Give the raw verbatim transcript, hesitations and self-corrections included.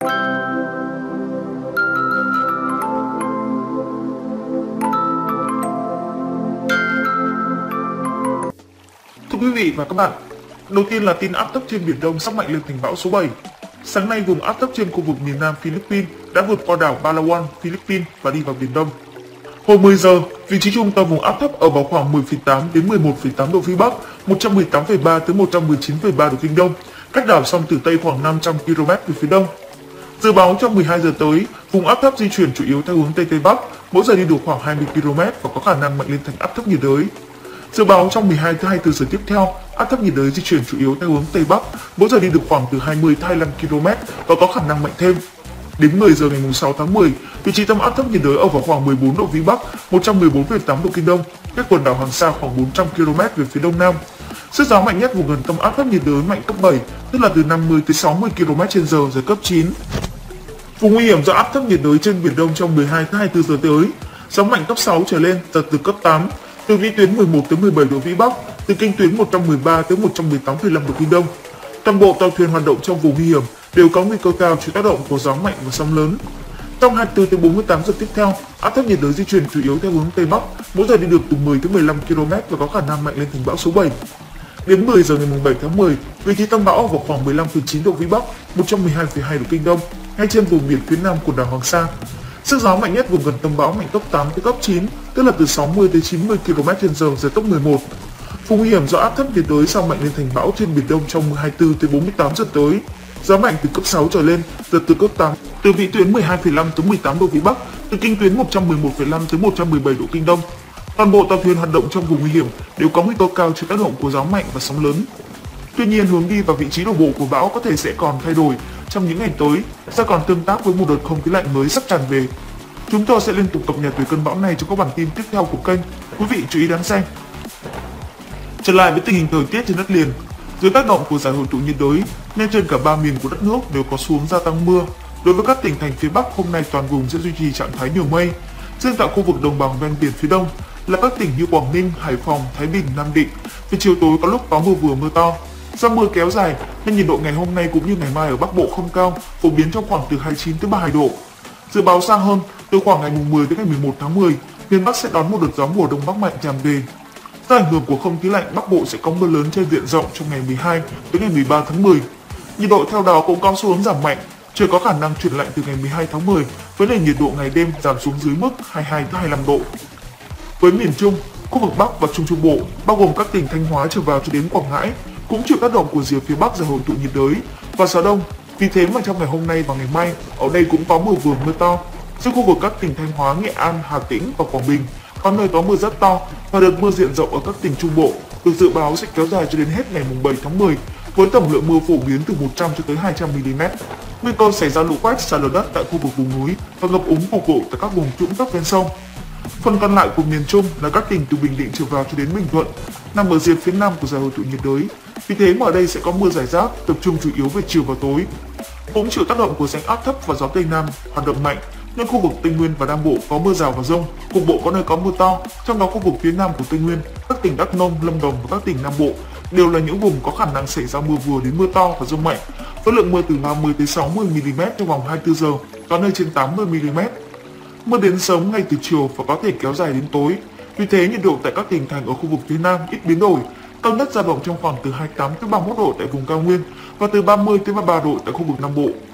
Thưa quý vị và các bạn, đầu tiên là tin áp thấp trên Biển Đông sắp mạnh lên thành bão số bảy. Sáng nay, vùng áp thấp trên khu vực miền Nam Philippines đã vượt qua đảo Palawan, Philippines và đi vào Biển Đông. Hồi mười giờ, vị trí trung tâm vùng áp thấp ở vào khoảng mười phẩy tám đến mười một phẩy tám độ Vĩ Bắc, một trăm mười tám phẩy ba tới một trăm mười chín phẩy ba độ Kinh Đông, cách đảo Song Tử Tây khoảng năm trăm ki lô mét về phía đông. Dự báo trong mười hai giờ tới, vùng áp thấp di chuyển chủ yếu theo hướng Tây Tây Bắc, mỗi giờ đi được khoảng hai mươi ki lô mét và có khả năng mạnh lên thành áp thấp nhiệt đới. Dự báo trong mười hai tới hai mươi tư giờ tiếp theo, áp thấp nhiệt đới di chuyển chủ yếu theo hướng Tây Bắc, mỗi giờ đi được khoảng từ hai mươi tới hai mươi lăm ki lô mét và có khả năng mạnh thêm. Đến mười giờ ngày sáu tháng mười, vị trí tâm áp thấp nhiệt đới ở vào khoảng mười bốn độ Vĩ Bắc, một trăm mười bốn phẩy tám độ Kinh Đông, cách quần đảo Hoàng Sa khoảng bốn trăm ki lô mét về phía đông nam. Sức gió mạnh nhất vùng gần tâm áp thấp nhiệt đới mạnh cấp bảy, tức là từ năm mươi tới sáu mươi ki lô mét trên giờ, giật cấp chín. Vùng nguy hiểm do áp thấp nhiệt đới trên Biển Đông trong mười hai tới hai mươi tư giờ tới, gió mạnh cấp sáu trở lên, giật từ cấp tám, từ vĩ tuyến mười một tới mười bảy độ Vĩ Bắc, từ kinh tuyến một trăm mười ba tới một trăm mười tám phẩy năm độ Kinh Đông. Toàn bộ tàu thuyền hoạt động trong vùng nguy hiểm đều có nguy cơ cao chịu tác động của gió mạnh và sóng lớn. Trong hai mươi tư tới bốn mươi tám giờ tiếp theo, áp thấp nhiệt đới di chuyển chủ yếu theo hướng Tây Bắc, mỗi giờ đi được từ mười tới mười lăm ki lô mét và có khả năng mạnh lên thành bão số bảy. Đến mười giờ ngày bảy tháng mười, vị trí tâm bão ở vào khoảng mười lăm phẩy chín độ Vĩ Bắc, một trăm mười hai phẩy hai độ Kinh Đông, ngay trên vùng biển phía nam quần đảo Hoàng Sa. Sức gió mạnh nhất vùng gần tâm bão mạnh cấp tám tới cấp chín, tức là từ sáu mươi tới chín mươi ki lô mét trên giờ, giật tốc mười một. Vùng nguy hiểm do áp thấp nhiệt đới sau mạnh lên thành bão trên Biển Đông trong hai mươi tư tới bốn mươi tám giờ tới. Gió mạnh từ cấp sáu trở lên, giật từ cấp tám, từ vĩ tuyến mười hai phẩy năm tới mười tám độ Vĩ Bắc, từ kinh tuyến một trăm mười một phẩy năm tới một trăm mười bảy độ Kinh Đông. Toàn bộ tàu thuyền hoạt động trong vùng nguy hiểm đều có nguy cơ cao chịu tác động của gió mạnh và sóng lớn. Tuy nhiên, hướng đi và vị trí đổ bộ của bão có thể sẽ còn thay đổi trong những ngày tới, sẽ còn tương tác với một đợt không khí lạnh mới sắp tràn về. Chúng tôi sẽ liên tục cập nhật về cơn bão này trong các bản tin tiếp theo của kênh. Quý vị chú ý đón xem. Trở lại với tình hình thời tiết trên đất liền, dưới tác động của giải hội tụ nhiệt đới nên trên cả ba miền của đất nước đều có xu hướng gia tăng mưa. Đối với các tỉnh thành phía Bắc, hôm nay toàn vùng sẽ duy trì trạng thái nhiều mây. Riêng tại khu vực đồng bằng ven biển phía Đông là các tỉnh như Quảng Ninh, Hải Phòng, Thái Bình, Nam Định, về chiều tối có lúc có mưa vừa mưa to. Do mưa kéo dài nên nhiệt độ ngày hôm nay cũng như ngày mai ở Bắc Bộ không cao, phổ biến trong khoảng từ hai mươi chín tới ba mươi hai độ. Dự báo xa hơn, từ khoảng ngày mười tới ngày mười một tháng mười, miền Bắc sẽ đón một đợt gió mùa đông bắc mạnh tràn về. Do ảnh hưởng của không khí lạnh, Bắc Bộ sẽ có mưa lớn trên diện rộng trong ngày mười hai tới ngày mười ba tháng mười. Nhiệt độ theo đó cũng có xu hướng giảm mạnh, trời có khả năng chuyển lạnh từ ngày mười hai tháng mười, với nền nhiệt độ ngày đêm giảm xuống dưới mức hai mươi hai tới hai mươi lăm độ. Với miền Trung, khu vực Bắc và Trung Trung Bộ, bao gồm các tỉnh Thanh Hóa trở vào cho đến Quảng Ngãi, cũng chịu tác động của rìa phía Bắc giải hội tụ nhiệt đới và gió đông. Vì thế mà trong ngày hôm nay và ngày mai, ở đây cũng có mưa vừa mưa to. Riêng khu vực các tỉnh Thanh Hóa, Nghệ An, Hà Tĩnh và Quảng Bình có nơi có mưa rất to, và đợt mưa diện rộng ở các tỉnh Trung Bộ được dự báo sẽ kéo dài cho đến hết ngày bảy tháng mười, với tổng lượng mưa phổ biến từ một trăm cho tới hai trăm mi li mét. Nguy cơ xảy ra lũ quét, sạt lở đất tại khu vực vùng núi và ngập úng cục bộ tại các vùng trũng thấp ven sông. Phần còn lại của miền Trung là các tỉnh từ Bình Định trở vào cho đến Bình Thuận, nằm ở rìa phía nam của giải hội tụ nhiệt đới. Vì thế mà ở đây sẽ có mưa rải rác, tập trung chủ yếu về chiều và tối. Cũng chịu tác động của rãnh áp thấp và gió tây nam hoạt động mạnh, nên khu vực Tây Nguyên và Nam Bộ có mưa rào và dông, cục bộ có nơi có mưa to. Trong đó khu vực phía nam của Tây Nguyên, các tỉnh Đắk Nông, Lâm Đồng và các tỉnh Nam Bộ đều là những vùng có khả năng xảy ra mưa vừa đến mưa to và dông mạnh, với lượng mưa từ ba mươi tới sáu mươi mi li mét trong vòng hai mươi tư giờ, có nơi trên tám mươi mi li mét. Mưa đến sớm ngay từ chiều và có thể kéo dài đến tối. Vì thế nhiệt độ tại các tỉnh thành ở khu vực phía nam ít biến đổi, cao nhất dao động trong khoảng từ hai mươi tám tới ba mươi mốt độ tại vùng cao nguyên và từ ba mươi tới ba mươi ba độ tại khu vực Nam Bộ.